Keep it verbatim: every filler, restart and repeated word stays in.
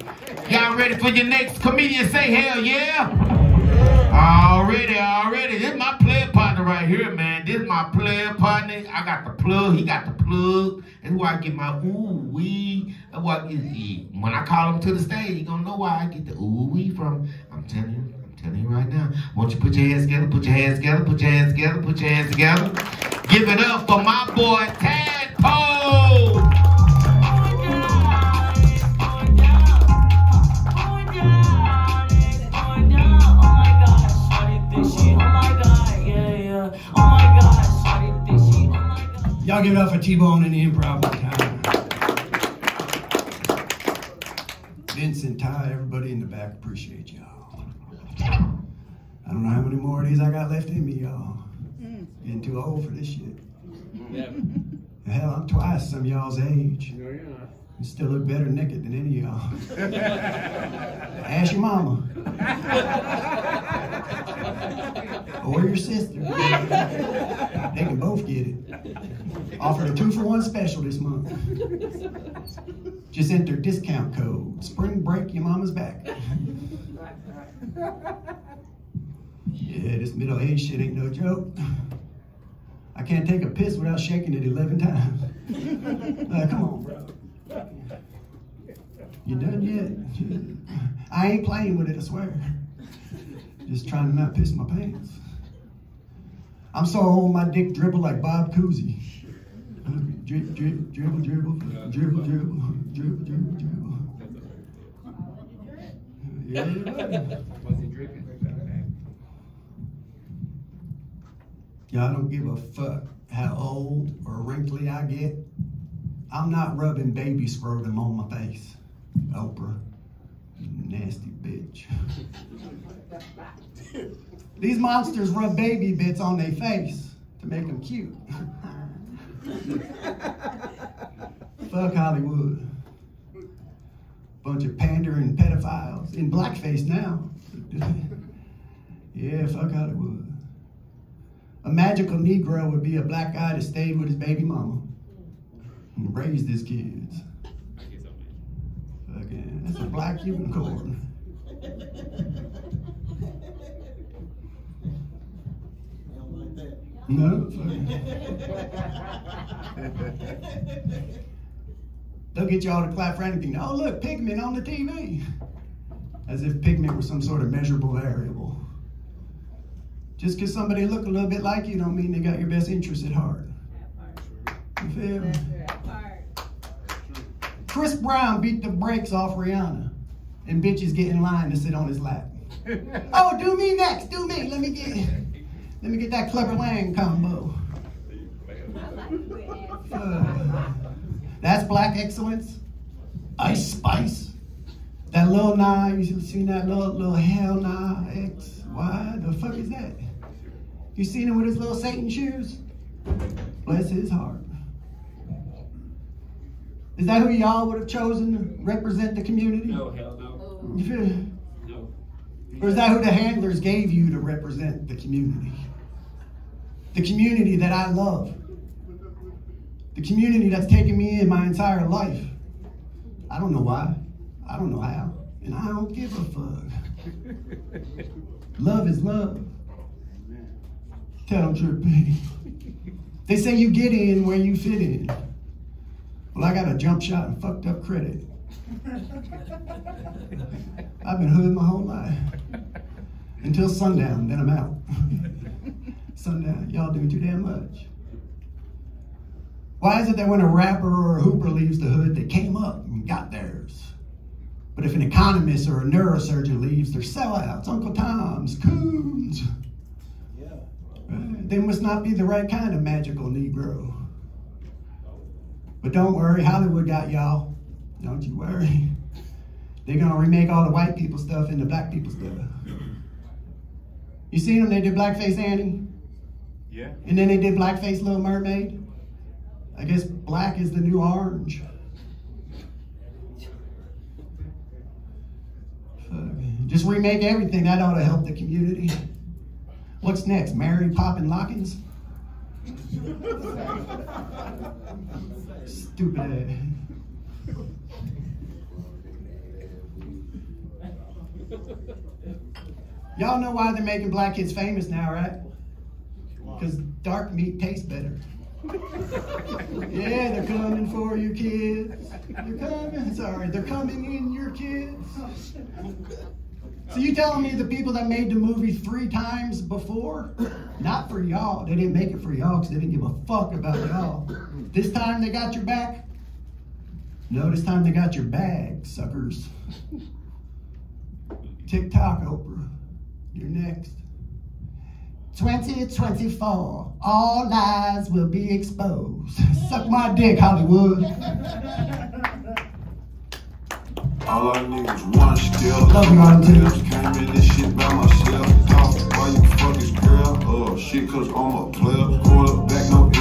Y'all ready for your next comedian? Say hell yeah. Already, already. This is my player partner right here, man. This is my player partner. I got the plug. He got the plug. That's where I get my ooh wee. That's why I get, when I call him to the stage, you gonna know why I get the ooh wee from. I'm telling you. I'm telling you right now. Won't you put your hands together? Put your hands together. Put your hands together. Put your hands together. Give it up for my boy Tadpole. Y'all give it up for T-Bone and the Improv. Vincent, Ty, everybody in the back, appreciate y'all. I don't know how many more of these I got left in me, y'all. Getting too old for this shit. Yeah. Hell, I'm twice some of y'all's age. No, you're not. You still look better naked than any of y'all. Ask your mama. Or your sister. They can both get it. Offered a two for one special this month. Just enter discount code. Spring break your mama's back. Yeah, this middle-aged shit ain't no joke. I can't take a piss without shaking it eleven times. Uh, come on, bro. You done yet? I ain't playing with it, I swear. Just trying to not piss my pants. I'm so old, my dick dribble like Bob Cousy. Dribble, dribble, dribble, dribble, dribble, dribble, dribble, dribble, dribble. Yeah. Was he drinking? Y'all don't give a fuck how old or wrinkly I get. I'm not rubbing baby scrotum on my face. Oprah, you nasty bitch. These monsters rub baby bits on their face to make them cute. Fuck Hollywood. Bunch of pandering pedophiles in blackface now. Yeah, fuck Hollywood. A magical Negro would be a black guy that stayed with his baby mama and raised his kids. Fucking, that's a black unicorn. No, they'll get y'all to clap for anything. Oh, look, pigment on the T V. As if pigment were some sort of measurable variable. Just because somebody look a little bit like you don't mean they got your best interest at heart. You feel me? Chris Brown beat the brakes off Rihanna, and bitches get in line to sit on his lap. Oh, do me next, do me. Let me get, let me get that Clever Lang combo. Uh, that's black excellence. Ice Spice. That Lil Nas, you seen that little little Hell Nah X? Why the fuck is that? You seen him with his little Satan shoes? Bless his heart. Is that who y'all would have chosen to represent the community? No, hell no. You feel? No. Or is that who the handlers gave you to represent the community? The community that I love. The community that's taken me in my entire life. I don't know why. I don't know how. And I don't give a fuck. Love is love. Tell them, Trippett. They say you get in where you fit in. Well, I got a jump shot and fucked up credit. I've been hood my whole life. Until sundown, then I'm out. Sundown, y'all doing too damn much. Why is it that when a rapper or a hooper leaves the hood, they came up and got theirs? But if an economist or a neurosurgeon leaves, they're sellouts, Uncle Toms, coons. Yeah. Right? They must not be the right kind of magical Negro. But don't worry, Hollywood got y'all. Don't you worry. They're gonna remake all the white people stuff into black people stuff. You seen them? They did Blackface Annie. Yeah. And then they did Blackface Little Mermaid. I guess black is the new orange. Just remake everything. That ought to help the community. What's next? Mary Poppin' Lockins? Stupid ass. Y'all know why they're making black kids famous now, right? Because dark meat tastes better. Yeah, they're coming for your kids. They're coming, sorry, they're coming in your kids. So you telling me the people that made the movie three times before, not for y'all, they didn't make it for y'all because they didn't give a fuck about y'all. This time they got your back? No, this time they got your bag, suckers. TikTok, Oprah, you're next. twenty twenty-four, all lies will be exposed. Suck my dick, Hollywood. All I need is one still. Love you, Arlington. Came in this shit by myself. Talk, why you fuck this girl? Oh, shit, cause I'm a player. Going up back, no